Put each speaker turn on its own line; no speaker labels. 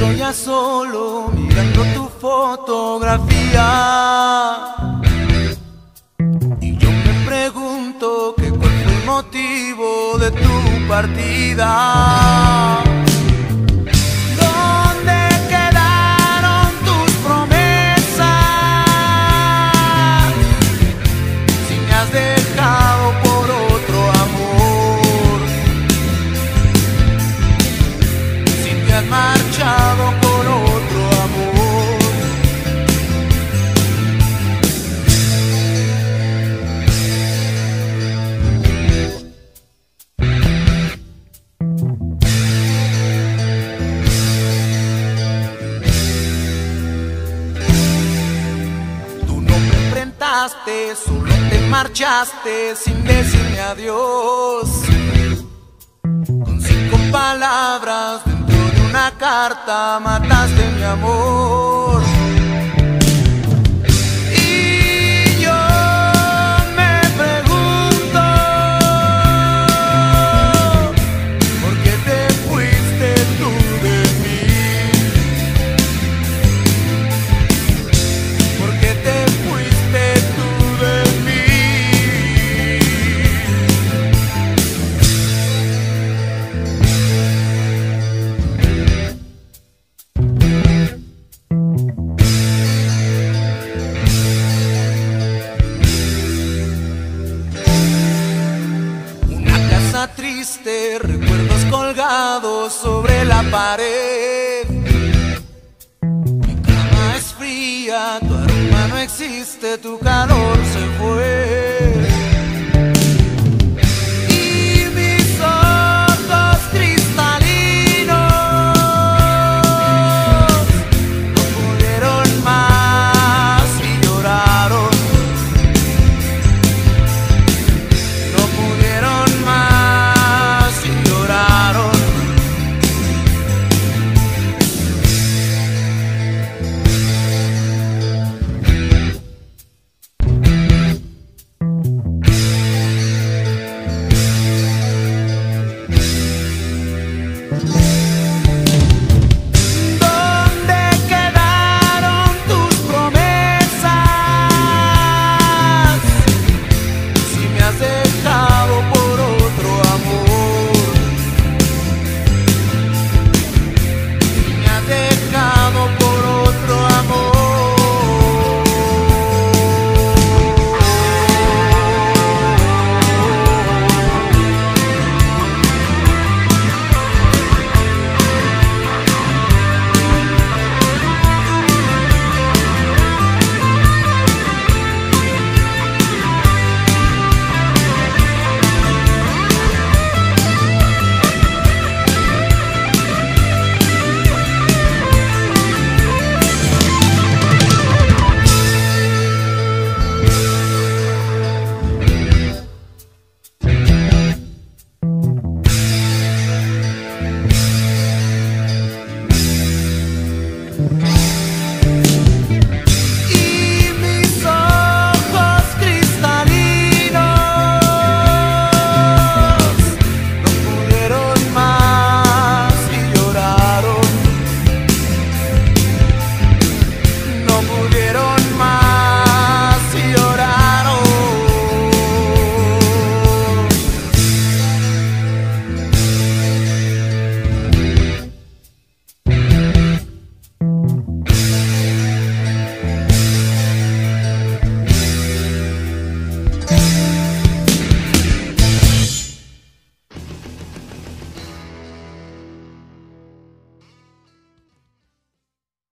ya solo mirando tu fotografía. Y yo me pregunto que cuál fue el motivo de tu partida. ¿Dónde quedaron tus promesas? Si me has dejado por otro amor, si te has marchado con otro amor. Tú no me enfrentaste, solo te marchaste sin decirme adiós. Con 5 palabras dentro de una carta mataste mi amor. Y yo me pregunto, ¿por qué te fuiste tú de mí? ¿Por qué te fuiste tú de mí? Triste, recuerdos colgados sobre la pared. Mi cama es fría, tu aroma no existe, tu calor se fue. Y mis ojos cristalinos no pudieron más y lloraron. No pudieron más.